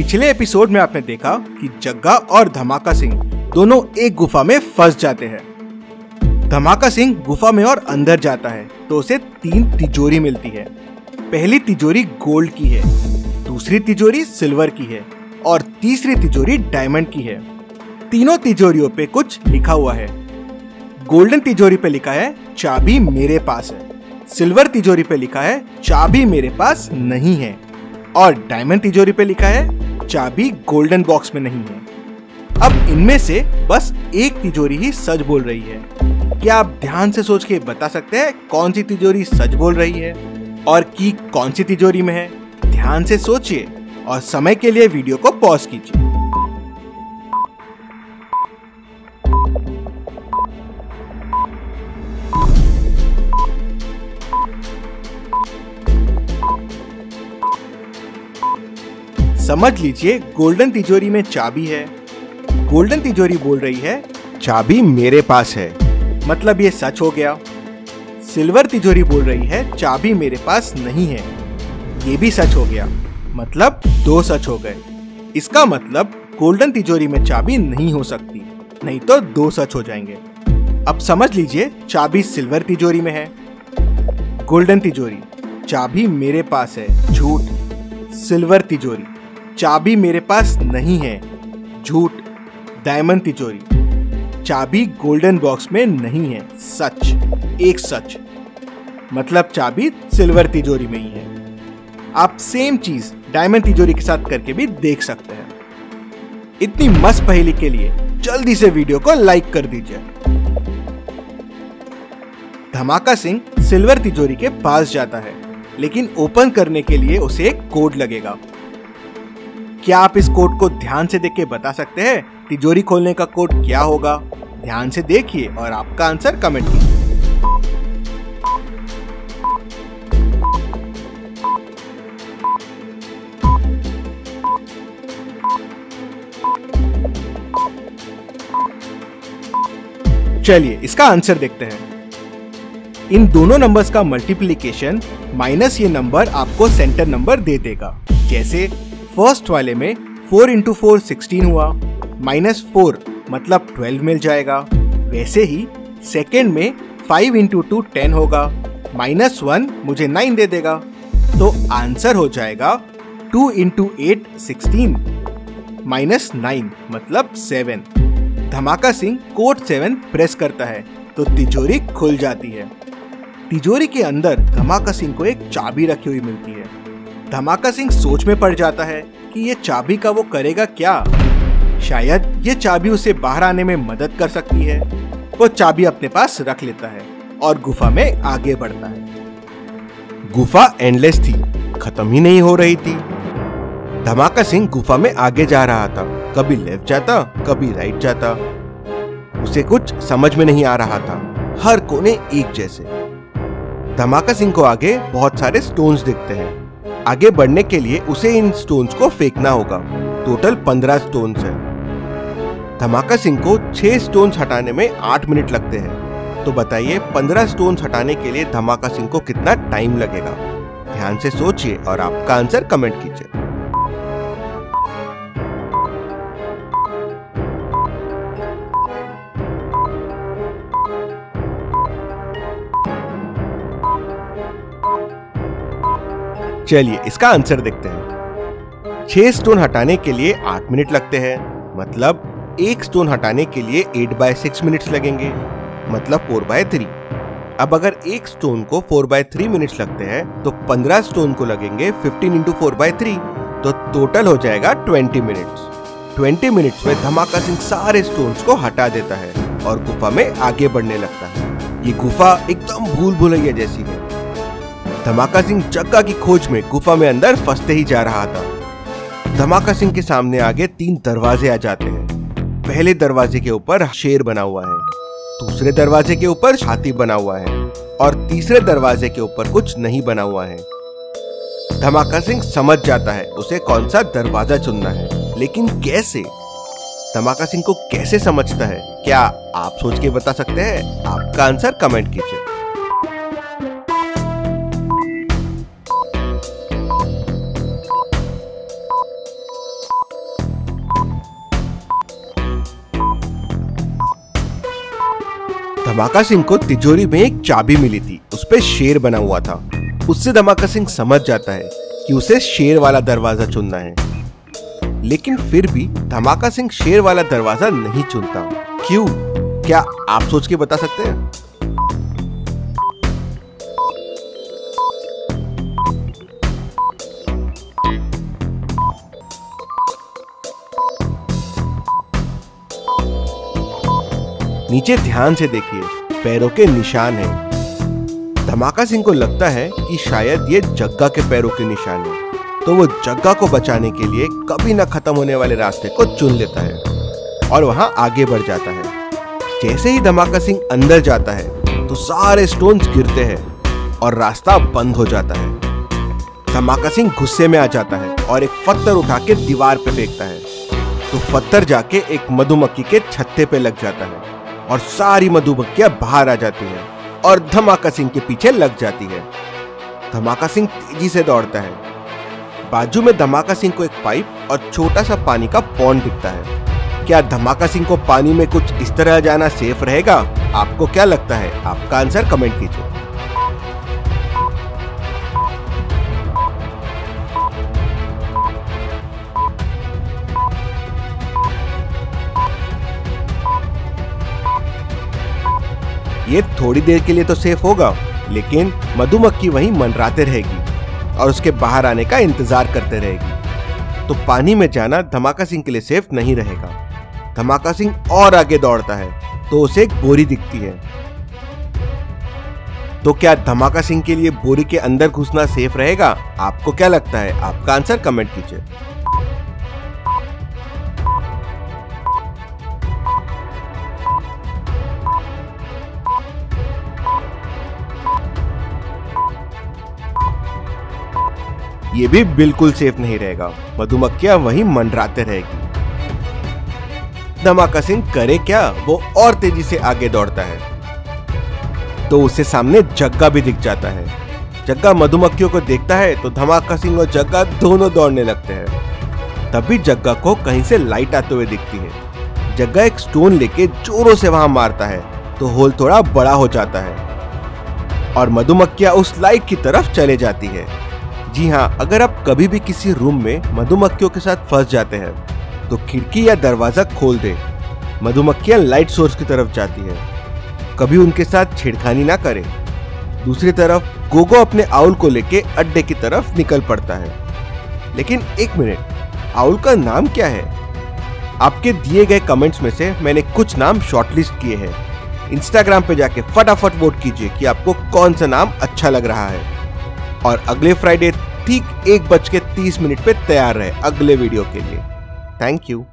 पिछले एपिसोड में आपने देखा कि जग्गा और धमाका सिंह दोनों एक गुफा में फंस जाते हैं। धमाका सिंह गुफा में और अंदर जाता है तो उसे 3 तिजोरी मिलती है। पहली तिजोरी गोल्ड की है, दूसरी तिजोरी सिल्वर की है और तीसरी तिजोरी डायमंड की है। तीनों तिजोरियों पे कुछ लिखा हुआ है। गोल्डन तिजोरी पे लिखा है चाबी मेरे पास है, सिल्वर तिजोरी पे लिखा है चाबी मेरे पास नहीं है और डायमंड तिजोरी पे लिखा है चाबी गोल्डन बॉक्स में नहीं है। अब इनमें से बस एक तिजोरी ही सच बोल रही है। क्या आप ध्यान से सोच के बता सकते हैं कौन सी तिजोरी सच बोल रही है और की कौन सी तिजोरी में है? ध्यान से सोचिए और समय के लिए वीडियो को पॉज कीजिए। समझ लीजिए गोल्डन तिजोरी में चाबी है। गोल्डन तिजोरी बोल रही है चाबी मेरे पास है, मतलब ये सच हो गया। सिल्वर तिजोरी बोल रही है चाबी मेरे पास नहीं है, ये भी सच हो गया, मतलब 2 सच हो गए। इसका मतलब गोल्डन तिजोरी में चाबी नहीं हो सकती, नहीं तो 2 सच हो जाएंगे। अब समझ लीजिए चाबी सिल्वर तिजोरी में है। गोल्डन तिजोरी चाबी मेरे पास है, झूठ। सिल्वर तिजोरी चाबी मेरे पास नहीं है, झूठ। डायमंड तिजोरी चाबी गोल्डन बॉक्स में नहीं है, सच। एक सच, मतलब चाबी सिल्वर तिजोरी में ही है। आप सेम चीज डायमंड तिजोरी के साथ करके भी देख सकते हैं। इतनी मस्त पहेली के लिए जल्दी से वीडियो को लाइक कर दीजिए। धमाका सिंह सिल्वर तिजोरी के पास जाता है, लेकिन ओपन करने के लिए उसे एक कोड लगेगा। क्या आप इस कोड को ध्यान से देख के बता सकते हैं तिजोरी खोलने का कोड क्या होगा? ध्यान से देखिए और आपका आंसर कमेंट कीजिए। चलिए इसका आंसर देखते हैं। इन दोनों नंबर्स का मल्टीप्लिकेशन माइनस ये नंबर आपको सेंटर नंबर दे देगा। जैसे फर्स्ट वाले में 4 × 4 16 हुआ, -4 मतलब 12 मिल जाएगा। वैसे ही सेकेंड में 5 × 2 10 होगा, -1 मुझे 9 दे देगा। तो आंसर हो जाएगा 2 × 8 16 -9 मतलब 7। धमाका सिंह कोड 7 प्रेस करता है तो तिजोरी खुल जाती है। तिजोरी के अंदर धमाका सिंह को एक चाबी रखी हुई मिलती है। धमाका सिंह सोच में पड़ जाता है कि ये चाबी का वो करेगा क्या। शायद ये चाबी उसे बाहर आने में मदद कर सकती है। वो चाबी अपने पास रख लेता है और गुफा में आगे बढ़ता है। गुफा एंडलेस थी, खत्म ही नहीं हो रही थी। धमाका सिंह गुफा में आगे जा रहा था, कभी लेफ्ट जाता कभी राइट जाता। उसे कुछ समझ में नहीं आ रहा था, हर कोने एक जैसे। धमाका सिंह को आगे बहुत सारे स्टोन्स दिखते हैं। आगे बढ़ने के लिए उसे इन स्टोन्स को फेंकना होगा। टोटल 15 स्टोन्स हैं। धमाका सिंह को 6 स्टोन्स हटाने में 8 मिनट लगते हैं। तो बताइए 15 स्टोन्स हटाने के लिए धमाका सिंह को कितना टाइम लगेगा? ध्यान से सोचिए और आपका आंसर कमेंट कीजिए। चलिए इसका आंसर देखते हैं। 6 स्टोन हटाने के लिए 8 मिनट लगते हैं, मतलब 1 स्टोन हटाने के लिए 8/6 मिनट्स लगेंगे, मतलब 4/3। अब अगर एक स्टोन को 4/3 मिनट्स लगते हैं तो 15 स्टोन को लगेंगे 15 × 4/3, तो टोटल हो जाएगा 20 मिनट्स। 20 मिनट्स में धमाका सिंह सारे स्टोन्स को हटा देता है और गुफा में आगे बढ़ने लगता है। ये गुफा एकदम भूल भुलैया जैसी है। धमाका सिंह जग्गा की खोज में गुफा में अंदर फंसते ही जा रहा था। धमाका सिंह के सामने आगे 3 दरवाजे आ जाते हैं। पहले दरवाजे के ऊपर शेर बना हुआ है, दूसरे दरवाजे के ऊपर हाथी बना हुआ है और तीसरे दरवाजे के ऊपर कुछ नहीं बना हुआ है। धमाका सिंह समझ जाता है उसे कौन सा दरवाजा चुनना है, लेकिन कैसे? धमाका सिंह को कैसे समझता है? क्या आप सोच के बता सकते हैं? आपका आंसर कमेंट कीजिए। धमाका सिंह को तिजोरी में एक चाबी मिली थी, उस पे शेर बना हुआ था। उससे धमाका सिंह समझ जाता है कि उसे शेर वाला दरवाजा चुनना है, लेकिन फिर भी धमाका सिंह शेर वाला दरवाजा नहीं चुनता। क्यों? क्या आप सोच के बता सकते हैं? नीचे ध्यान से देखिए, पैरों के निशान हैं। धमाका सिंह को लगता है कि शायद ये जग्गा के पैरों के निशान हैं, तो वो जग्गा को बचाने के लिए कभी न खत्म होने वाले रास्ते को चुन लेता है और वहां आगे बढ़ जाता है। जैसे ही धमाका सिंह अंदर जाता है तो सारे स्टोन्स गिरते हैं और रास्ता बंद हो जाता है। धमाका सिंह गुस्से में आ जाता है और एक पत्थर उठा के दीवार पे फेंकता है, तो पत्थर जाके एक मधुमक्खी के छत्ते पे लग जाता है और सारी मधुमक्खियां बाहर आ जाती हैं और धमाका सिंह के पीछे लग जाती है। धमाका सिंह तेजी से दौड़ता है। बाजू में धमाका सिंह को एक पाइप और छोटा सा पानी का पॉन्ड दिखता है। क्या धमाका सिंह को पानी में कुछ इस तरह जाना सेफ रहेगा? आपको क्या लगता है? आपका आंसर कमेंट कीजिए। ये थोड़ी देर के लिए तो सेफ होगा, लेकिन मधुमक्खी वहीं मंडराते रहेगी और उसके बाहर आने का इंतजार करते रहेगी। तो पानी में जाना धमाका सिंह के लिए सेफ नहीं रहेगा। धमाका सिंह और आगे दौड़ता है तो उसे एक बोरी दिखती है। तो क्या धमाका सिंह के लिए बोरी के अंदर घुसना सेफ रहेगा? आपको क्या लगता है? आपका आंसर कमेंट कीजिए। ये भी बिल्कुल सेफ नहीं रहेगा, मधुमक्खियां वहीं मंडराते रहेगी। धमाका सिंह करे क्या? वो और तेजी से आगे दौड़ता है तो उसे सामने जग्गा भी दिख जाता है। जग्गा मधुमक्खियों को देखता है तो धमाका सिंह और जग्गा दोनों दौड़ने लगते हैं। तभी जग्गा को कहीं से लाइट आते हुए दिखती है। जग्गा एक स्टोन लेके जोरों से वहां मारता है तो होल थोड़ा बड़ा हो जाता है और मधुमक्खियां उस लाइट की तरफ चले जाती है। जी हाँ, अगर आप कभी भी किसी रूम में मधुमक्खियों के साथ फंस जाते हैं तो खिड़की या दरवाजा खोल दे। मधुमक्खियां लाइट सोर्स की तरफ जाती है, कभी उनके साथ छेड़खानी ना करें। दूसरी तरफ गोगो अपने आउल को लेके अड्डे की तरफ निकल पड़ता है। लेकिन एक मिनट, आउल का नाम क्या है? आपके दिए गए कमेंट्स में से मैंने कुछ नाम शॉर्टलिस्ट किए हैं। इंस्टाग्राम पे जाके फटाफट वोट कीजिए कि आपको कौन सा नाम अच्छा लग रहा है। और अगले फ्राइडे ठीक 1:30 पे तैयार रहे अगले वीडियो के लिए। Thank you.